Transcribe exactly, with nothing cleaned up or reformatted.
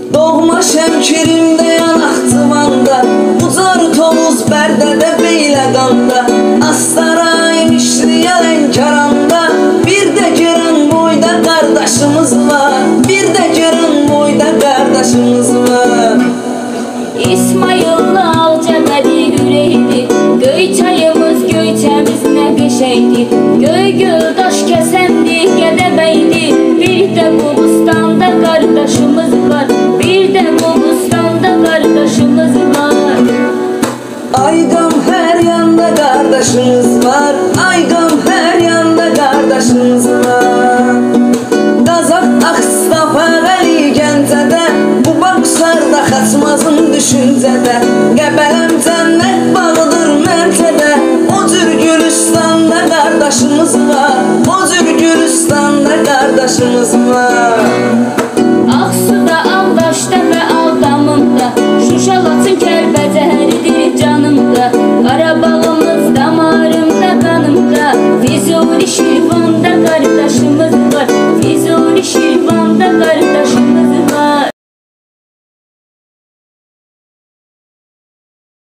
Doğma şemkirimde yanak cıvanda, ucar Tovuz Bərdədə Beyləqanda, Astara imişliyə Lənkəranda. Bir də görən boyda qardaşımız var, bir də görən boyda qardaşımız var. İsmayıllı Ağcabədi ürəkdir, Göyçayımız Göyçəmiz nə qəşəngdir.